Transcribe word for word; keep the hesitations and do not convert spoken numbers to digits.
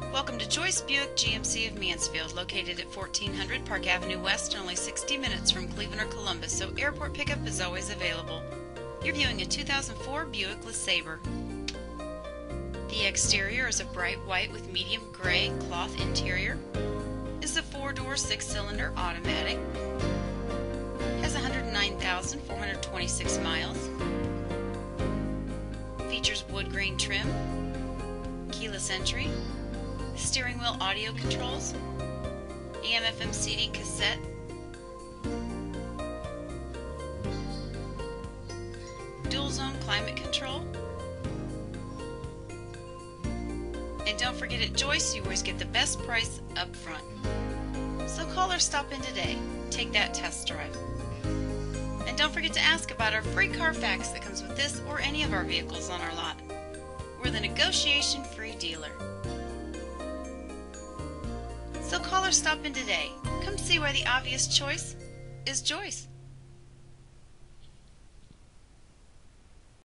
Welcome to Joyce Buick G M C of Mansfield, located at fourteen hundred Park Avenue West and only sixty minutes from Cleveland or Columbus, so airport pickup is always available. You're viewing a two thousand four Buick LeSabre. The exterior is a bright white with medium gray cloth interior. Is a four-door, six-cylinder automatic. Has one hundred nine thousand four hundred twenty-six miles. Features wood grain trim, keyless entry, steering wheel audio controls, A M F M C D cassette, dual zone climate control. And don't forget, at Joyce you always get the best price up front. So call or stop in today. Take that test drive. And don't forget to ask about our free Carfax that comes with this or any of our vehicles on our lot. We're the negotiation-free dealer. So call or stop in today. Come see why the obvious choice is Joyce.